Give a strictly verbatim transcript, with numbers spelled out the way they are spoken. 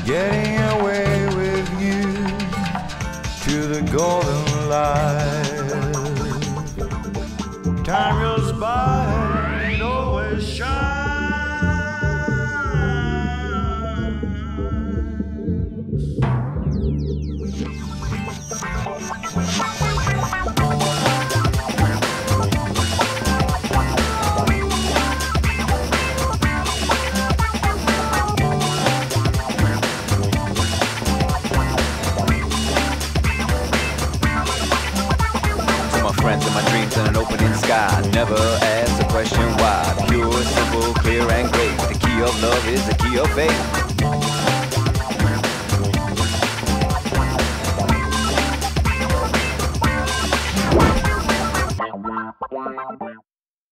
getting away with you to the golden light. Time goes by, it always shines. Friends and my dreams in an opening sky. Never ask the question why. Pure, simple, clear and great. The key of love is the key of faith.